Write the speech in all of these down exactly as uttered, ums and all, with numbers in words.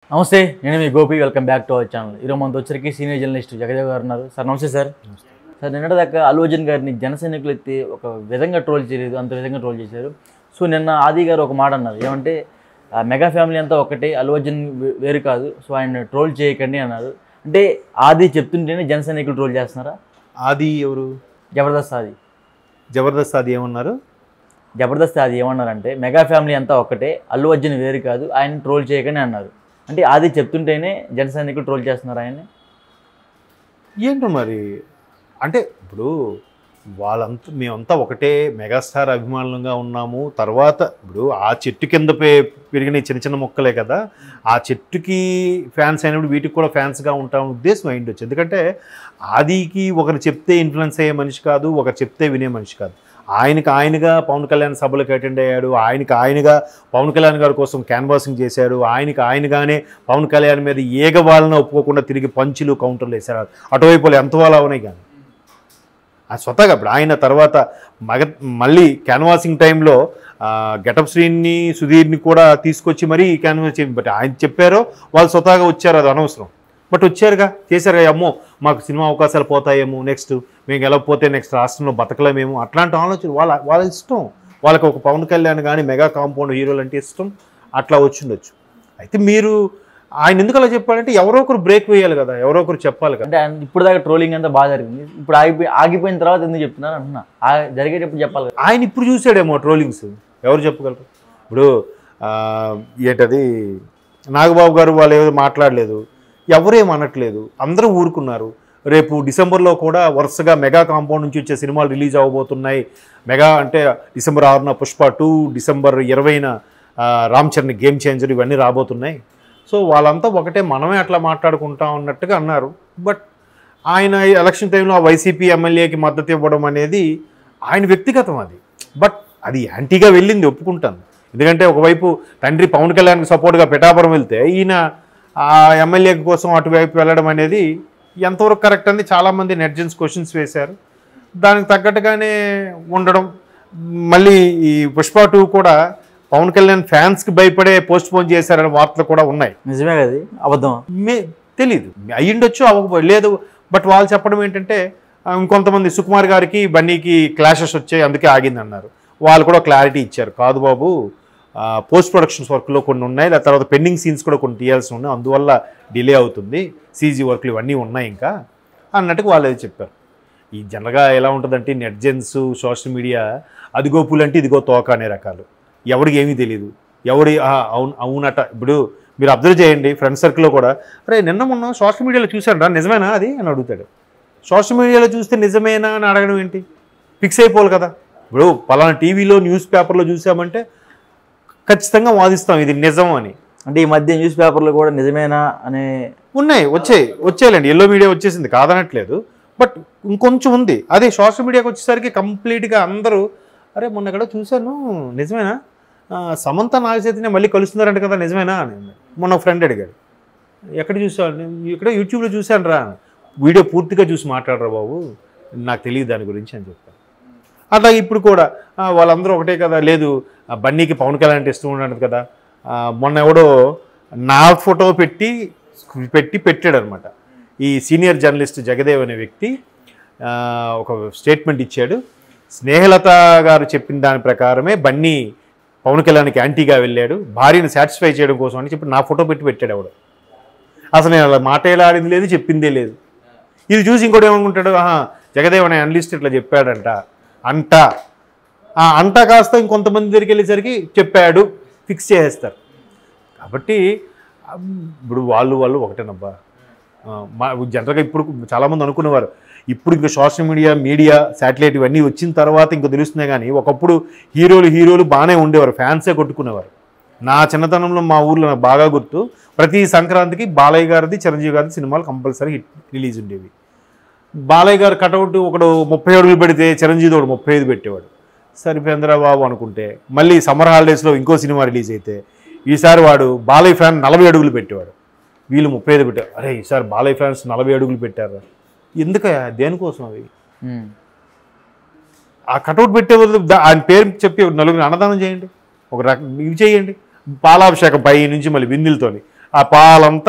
నమస్తే, నేను మీ Gopi. Welcome back to our channel. ఈరోజు మనతో వచ్చరికి సీనియర్ జర్నలిస్ట్ జగదేవ్ గారు ఉన్నారు. సార్ నమస్తే. సార్ సార్ నిన్నటిదాకా అల్లు అర్జున్ గారిని జన సైనికులు ఎత్తి ఒక విధంగా ట్రోల్ చేయలేదు, అంత విధంగా ట్రోల్ చేశారు. సో నిన్న ఆది గారు ఒక మాట అన్నారు, ఏమంటే మెగా ఫ్యామిలీ అంతా ఒకటే, అల్లు అర్జున్ వేరు కాదు, సో ఆయన ట్రోల్ చేయకండి అన్నారు. అంటే ఆది చెప్తుంటేనే జన సైనికులు ట్రోల్ చేస్తున్నారా? ఆది ఎవరు? జబర్దస్త్ ఆది. జబర్దస్త్ ఆది ఏమన్నారు? జబర్దస్త్ ఆది ఏమన్నారంటే మెగా ఫ్యామిలీ అంతా ఒక్కటే, అల్లు అర్జున్ వేరు కాదు, ఆయన ట్రోల్ చేయకండి అన్నారు. అంటే ఆది చెప్తుంటేనే జన సైనికులు ట్రోల్ చేస్తున్నారు ఆయన్ని. ఏంటో మరి, అంటే ఇప్పుడు వాళ్ళంతా మేమంతా ఒకటే మెగాస్టార్ అభిమానులుగా ఉన్నాము. తర్వాత ఇప్పుడు ఆ చెట్టు కింద పెరిగిన చిన్న చిన్న మొక్కలే కదా, ఆ చెట్టుకి ఫ్యాన్స్ అయినప్పుడు వీటికి కూడా ఫ్యాన్స్గా ఉంటాం ఉద్దేశం అయిండొచ్చు. ఎందుకంటే ఆదికి ఒకరు చెప్తే ఇన్ఫ్లుయెన్స్ అయ్యే మనిషి కాదు, ఒకరు చెప్తే వినే మనిషి కాదు. ఆయనకి ఆయనగా పవన్ కళ్యాణ్ సభలకు అటెండ్ అయ్యాడు, ఆయనకి ఆయనగా పవన్ కళ్యాణ్ గారి కోసం క్యాన్వాసింగ్ చేశాడు, ఆయనకి ఆయనగానే పవన్ కళ్యాణ్ మీద ఏగ వాళ్ళని ఒప్పుకోకుండా తిరిగి పంచులు కౌంటర్లు వేశారు. అటువైపు ఎంత వాళ్ళు అవునాయి కానీ ఆ స్వతహాగా ఇప్పుడు ఆయన తర్వాత మగ మళ్ళీ క్యాన్వాసింగ్ టైంలో గెటప్ శ్రీని సుధీర్ని కూడా తీసుకొచ్చి మరీ క్యాన్వాస్ చేయండి. బట్ ఆయన చెప్పారో వాళ్ళు స్వతహాగా వచ్చారు, అది అనవసరం. బట్ వచ్చారుగా, చేశారుగా. అమ్మో మాకు సినిమా అవకాశాలు పోతాయేమో, నెక్స్ట్ మేము గెలవకపోతే నెక్స్ట్ రాష్ట్రంలో బతకలేమేమో, అట్లాంటి ఆలోచన వాళ్ళ వాళ్ళ ఇష్టం. వాళ్ళకి ఒక పవన్ కళ్యాణ్ కానీ మెగా కాంపౌండ్ హీరోలు అంటే ఇష్టం, అట్లా వచ్చిండొచ్చు. అయితే మీరు ఆయన ఎందుకు అలా చెప్పాలంటే ఎవరో ఒకరు బ్రేక్ వేయాలి కదా, ఎవరో ఒకరు చెప్పాలి కదా. అంటే ఇప్పుడు దాకా ట్రోలింగ్ అంతా బాగా జరిగింది, ఇప్పుడు ఆగిపోయి ఆగిపోయిన తర్వాత ఎందుకు చెప్తున్నారు అంటున్నా. జరిగేటప్పుడు చెప్పాలి కదా. ఆయన ఇప్పుడు చూసాడేమో ట్రోలింగ్స్, ఎవరు చెప్పగలరు? ఇప్పుడు ఏంటది నాగబాబు గారు వాళ్ళు ఏదో మాట్లాడలేదు, ఎవరేం అనట్లేదు, అందరూ ఊరుకున్నారు. రేపు డిసెంబర్లో కూడా వరుసగా మెగా కాంపౌండ్ నుంచి వచ్చే సినిమాలు రిలీజ్ అవ్వబోతున్నాయి. మెగా అంటే డిసెంబర్ ఆరున పుష్ప టూ, డిసెంబర్ ఇరవైన రామ్ చరణ్ గేమ్ చేంజర్, ఇవన్నీ రాబోతున్నాయి. సో వాళ్ళంతా ఒకటే, మనమే అట్లా మాట్లాడుకుంటాం అన్నట్టుగా అన్నారు. బట్ ఆయన ఎలక్షన్ టైంలో ఆ వైసీపీ ఎమ్మెల్యేకి మద్దతు ఇవ్వడం అనేది ఆయన వ్యక్తిగతం. అది బట్ అది యాంటీగా వెళ్ళింది, ఒప్పుకుంటాను. ఎందుకంటే ఒకవైపు తండ్రి పవన్ కళ్యాణ్కి సపోర్ట్గా పిఠాపురం వెళ్తే ఈయన ఆ ఎమ్మెల్యే కోసం అటువైపు వెళ్ళడం అనేది ఎంతవరకు కరెక్ట్ అని చాలామంది నెటిజన్స్ క్వశ్చన్స్ వేశారు. దానికి తగ్గట్టుగానే ఉండడం. మళ్ళీ ఈ పుష్ప టూ కూడా పవన్ కళ్యాణ్ ఫ్యాన్స్కి భయపడే పోస్ట్ పోన్ చేశారనే వార్తలు కూడా ఉన్నాయి. నిజమే కదా, అబద్ధం మే తెలీదు, అయ్యిండొచ్చు, అవ్వకపోయి లేదు. బట్ వాళ్ళు చెప్పడం ఏంటంటే ఇంకొంతమంది సుకుమార్ గారికి బన్నీకి క్లాషెస్ వచ్చాయి, అందుకే ఆగింది అన్నారు. వాళ్ళు కూడా క్లారిటీ ఇచ్చారు, కాదు బాబు పోస్ట్ ప్రొడక్షన్స్ వర్క్లో కొన్ని ఉన్నాయి, లేదా తర్వాత పెండింగ్ సీన్స్ కూడా కొన్ని తీయాల్సి ఉన్నాయి, అందువల్ల డిలే అవుతుంది, సీజీ వర్క్లు ఇవన్నీ ఉన్నాయి ఇంకా అన్నట్టుగా వాళ్ళు అది చెప్పారు. ఈ జనరల్గా ఎలా ఉంటుందంటే నెట్జెన్స్ సోషల్ మీడియా అదిగో పూలంటే ఇదిగో తోక అనే రకాలు. ఎవరికి ఏమీ తెలియదు, ఎవడి అవును అవునట. ఇప్పుడు మీరు అబ్జర్వ్ చేయండి, ఫ్రెండ్ సర్కిల్లో కూడా అరే నిన్న మొన్న సోషల్ మీడియాలో చూశాను రా, నిజమేనా అది అని అడుగుతాడు. సోషల్ మీడియాలో చూస్తే నిజమేనా అని అడగడం ఏంటి? ఫిక్స్ అయిపోవాలి కదా. ఇప్పుడు పలానా టీవీలో న్యూస్ పేపర్లో చూసామంటే ఖచ్చితంగా వాదిస్తాం ఇది నిజం అని. అంటే ఈ మధ్య న్యూస్ పేపర్లు కూడా నిజమేనా అనే ఉన్నాయి, వచ్చాయి వచ్చేయాలండి. ఎల్లో మీడియా వచ్చేసింది, కాదనట్లేదు. బట్ ఇంకొంచెం ఉంది. అదే సోషల్ మీడియాకి వచ్చేసరికి కంప్లీట్గా అందరూ అరే మొన్న ఎక్కడో చూశాను, నిజమేనా? సమంత నాగచైతన్య మళ్ళీ కలుస్తున్నారంట కదా, నిజమేనా అని మొన్న ఫ్రెండ్ అడిగాడు. ఎక్కడ చూసాను? ఇక్కడ యూట్యూబ్లో చూశాను రా. వీడియో పూర్తిగా చూసి మాట్లాడరా బాబు, నాకు తెలియదు దాని గురించి అని చెప్పాను. అట్లా ఇప్పుడు కూడా వాళ్ళందరూ ఒకటే కదా, లేదు బన్నీకి పవన్ కళ్యాణ్ అంటే ఇష్టం ఉండదు కదా. మొన్న ఎవడో నా ఫోటో పెట్టి పెట్టి పెట్టాడు అనమాట. ఈ సీనియర్ జర్నలిస్ట్ జగదేవ్ అనే వ్యక్తి ఒక స్టేట్మెంట్ ఇచ్చాడు. స్నేహలత గారు చెప్పిన దాని ప్రకారమే బన్నీ పవన్ కళ్యాణ్కి యాంటీగా వెళ్ళాడు, భార్యను సాటిస్ఫై చేయడం కోసం అని చెప్పి నా ఫోటో పెట్టి పెట్టాడు ఎవడు. అసలు నేను అలా మాట్లాడాడింది లేదు, చెప్పిందే లేదు. ఇది చూసి ఇంకోటి ఏమనుకుంటాడు, ఆహా జగదేవ్ అనే అనలిస్ట్ ఇట్లా చెప్పాడంట అంట. అంట కాస్త ఇంకొంతమంది దగ్గరికి వెళ్ళేసరికి చెప్పాడు ఫిక్స్ చేసేస్తారు. కాబట్టి ఇప్పుడు వాళ్ళు వాళ్ళు ఒకటేనబ్బా. మా జనరల్గా ఇప్పుడు చాలామంది అనుకునేవారు, ఇప్పుడు ఇంకా సోషల్ మీడియా మీడియా శాటిలైట్ ఇవన్నీ వచ్చిన తర్వాత ఇంకా తెలుస్తున్నాయి. కానీ ఒకప్పుడు హీరోలు హీరోలు బాగానే ఉండేవారు, ఫ్యాన్సే కొట్టుకునేవారు. నా చిన్నతనంలో మా ఊర్లో నాకు బాగా గుర్తు, ప్రతి సంక్రాంతికి బాలయ్య గారిది చిరంజీవి గారిది సినిమాలు కంపల్సరీ హిట్ రిలీజ్ ఉండేవి. బాలయ్య గారు కటౌట్ ఒకడు ముప్పై అడుగులు పెడితే చిరంజీవి ఒకడు ముప్పై ఐదు పెట్టేవాడు. సరిపోయిందిరా బాబు అనుకుంటే మళ్ళీ సమ్మర్ హాలిడేస్లో ఇంకో సినిమా రిలీజ్ అయితే ఈసారి వాడు బాలయ్య ఫ్యాన్ నలభై అడుగులు పెట్టేవాడు, వీళ్ళు ముప్పై ఐదు పెట్టారు. అరే ఈసారి బాలయ్య ఫ్యాన్స్ నలభై అడుగులు పెట్టారు, ఎందుకయ్యా దేనికోసం? అవి ఆ కటౌట్ పెట్టే ఆయన పేరు చెప్పి నలుగురు అన్నదానం చేయండి, ఒక రకం ఇవి చేయండి, పాలాభిషేకం పై నుంచి మళ్ళీ బిందెలతోని ఆ పాలంతా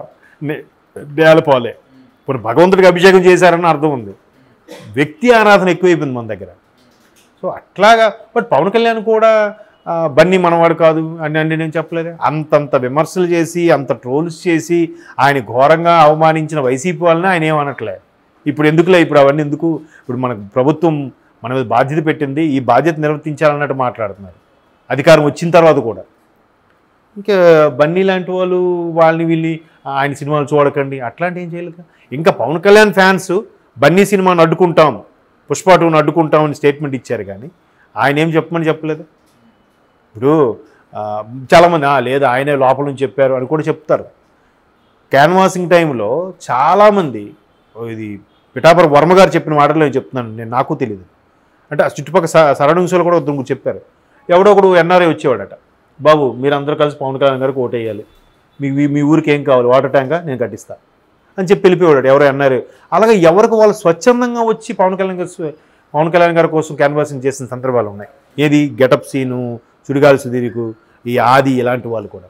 నేలపోలే. ఇప్పుడు భగవంతుడికి అభిషేకం చేశారని అర్థం ఉంది. వ్యక్తి ఆరాధన ఎక్కువైపోయింది మన దగ్గర. సో అట్లాగా బట్ పవన్ కళ్యాణ్ కూడా బన్నీ మనవాడు కాదు అని అంటే నేను చెప్పలేదు. అంతంత విమర్శలు చేసి అంత ట్రోల్స్ చేసి ఆయన ఘోరంగా అవమానించిన వైసీపీ వాళ్ళని ఆయన ఏమనట్లే. ఇప్పుడు ఎందుకులే ఇప్పుడు అవన్నీ ఎందుకు, ఇప్పుడు మనకు ప్రభుత్వం మన మీద బాధ్యత పెట్టింది, ఈ బాధ్యత నిర్వర్తించాలన్నట్టు మాట్లాడుతున్నారు అధికారం వచ్చిన తర్వాత కూడా. ఇంకా బన్నీ లాంటి వాళ్ళు వాళ్ళని వీళ్ళని ఆయన సినిమాలు చూడకండి అట్లాంటి ఏం చేయలేదు. ఇంకా పవన్ కళ్యాణ్ ఫ్యాన్స్ బన్నీ సినిమాను అడ్డుకుంటాం, పుష్ప టూను అడ్డుకుంటాం అని స్టేట్మెంట్ ఇచ్చారు, కానీ ఆయన ఏం చెప్పమని చెప్పలేదు. ఇప్పుడు చాలామంది లేదు ఆయనే లోపల నుంచి చెప్పారు అని కూడా చెప్తారు. క్యాన్వాసింగ్ టైంలో చాలామంది ఇది పిఠాపురం వర్మ గారు చెప్పిన మాటలు నేను చెప్తున్నాను, నేను నాకు తెలియదు అంటే ఆ చుట్టుపక్కల సరౌండింగ్స్లో కూడా వద్దు చెప్పారు. ఎవడో ఒకడు ఎన్ఆర్ఐ వచ్చేవాడట, బాబు మీరు అందరూ కలిసి పవన్ కళ్యాణ్ గారికి ఓటేయాలి, మీ మీ ఊరికి ఏం కావాలి, వాటర్ ట్యాంకా నేను కట్టిస్తా అని చెప్పి వెళ్ళిపోయాడు ఎవరో ఎన్ఆర్ఐ. అలాగే ఎవరికి వాళ్ళు స్వచ్ఛందంగా వచ్చి పవన్ కళ్యాణ్ గారు పవన్ కళ్యాణ్ గారి కోసం క్యాన్వాసింగ్ చేసిన సందర్భాలు ఉన్నాయి. ఏది గెటప్ సీను, సుడిగాలి సుధీర్కు, ఈ ఆది ఇలాంటి వాళ్ళు కూడా.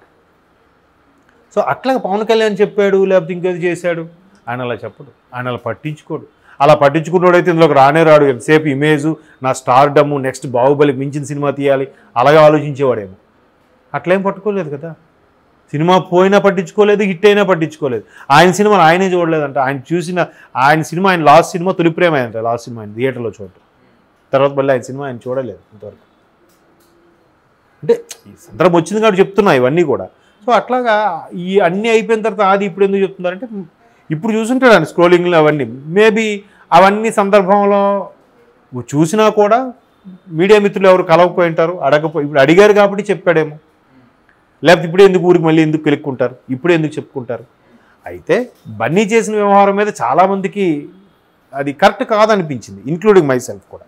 సో అట్లాగా పవన్ కళ్యాణ్ చెప్పాడు లేకపోతే ఇంకేది చేశాడు ఆయన అలా చెప్పడు, ఆయన అలా పట్టించుకోడు. అలా పట్టించుకున్నాడైతే ఇందులోకి రానే రాడు. ఎంతసేపు ఇమేజు, నా స్టార్డమ్, నెక్స్ట్ బాహుబలికి మించిన సినిమా తీయాలి అలాగే ఆలోచించేవాడేమో. అట్లేం పట్టుకోలేదు కదా, సినిమా పోయినా పట్టించుకోలేదు, హిట్ అయినా పట్టించుకోలేదు. ఆయన సినిమాలు ఆయనే చూడలేదంట. ఆయన చూసిన ఆయన సినిమా ఆయన లాస్ట్ సినిమా తొలి ప్రేమ అయిందంట. లాస్ట్ సినిమా ఆయన థియేటర్లో చూడటం, తర్వాత మళ్ళీ ఆయన సినిమా ఆయన చూడలేదు ఇంతవరకు. అంటే ఈ సందర్భం వచ్చింది కాబట్టి చెప్తున్నా ఇవన్నీ కూడా. సో అట్లాగా ఈ అన్నీ అయిపోయిన తర్వాత అది ఇప్పుడు ఎందుకు చెప్తున్నారంటే ఇప్పుడు చూసుంటాడు ఆయన స్క్రోలింగ్లో అవన్నీ. మేబీ అవన్నీ సందర్భంలో చూసినా కూడా మీడియా మిత్రులు ఎవరు కలవకపోయి ఉంటారు, అడగపోయి ఇప్పుడు అడిగారు కాబట్టి చెప్పాడేమో. లేకపోతే ఇప్పుడు ఎందుకు ఊరికి మళ్ళీ ఎందుకు కెలుక్కుంటారు, ఇప్పుడు ఎందుకు చెప్పుకుంటారు. అయితే బన్నీ చేసిన వ్యవహారం మీద చాలామందికి అది కరెక్ట్ కాదనిపించింది, ఇంక్లూడింగ్ మై సెల్ఫ్ కూడా.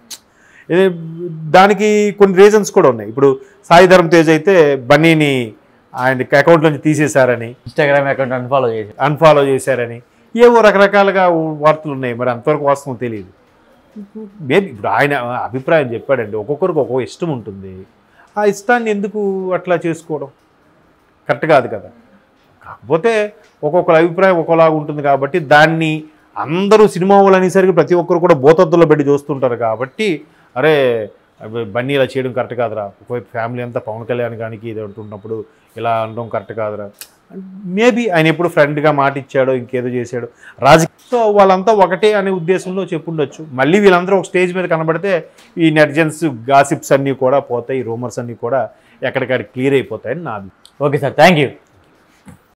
దానికి కొన్ని రీజన్స్ కూడా ఉన్నాయి. ఇప్పుడు సాయి ధరమ్ తేజ్ అయితే బన్నీని ఆయన అకౌంట్ నుంచి తీసేశారని, ఇన్స్టాగ్రామ్ అకౌంట్ అన్ఫాలో చేసి అన్ఫాలో చేశారని ఏవో రకరకాలుగా వార్తలు ఉన్నాయి. మరి అంతవరకు వాస్తవం తెలియదు. మేబీ ఇప్పుడు ఆయన అభిప్రాయం చెప్పాడండి, ఒక్కొక్కరికి ఒక్కొక్క ఇష్టం ఉంటుంది. ఆ ఇష్టాన్ని ఎందుకు అట్లా చేసుకోవడం కరెక్ట్ కాదు కదా. కాకపోతే ఒక్కొక్కరి అభిప్రాయం ఒక్కోలాగా ఉంటుంది కాబట్టి దాన్ని అందరూ సినిమా వాళ్ళు అనేసరికి ప్రతి ఒక్కరు కూడా బోతద్దులో పెట్టి చూస్తుంటారు. కాబట్టి అరే బన్నీ ఇలా చేయడం కరెక్ట్ కాదురా, ఒకవైపు ఫ్యామిలీ అంతా పవన్ కళ్యాణ్ గానికి ఇది అంటున్నప్పుడు ఇలా అనడం కరెక్ట్ కాదురా. మేబీ ఆయన ఎప్పుడు ఫ్రెండ్గా మాట ఇచ్చాడో ఇంకేదో చేశాడో రాజకీయ, సో వాళ్ళంతా ఒకటే అనే ఉద్దేశంలో చెప్పుండొచ్చు. మళ్ళీ వీళ్ళందరూ ఒక స్టేజ్ మీద కనబడితే ఈ నెటిజన్స్ గాసిప్స్ అన్నీ కూడా పోతాయి, రూమర్స్ అన్నీ కూడా ఎక్కడికక్కడ క్లియర్ అయిపోతాయని నాది. Okay sir, thank you.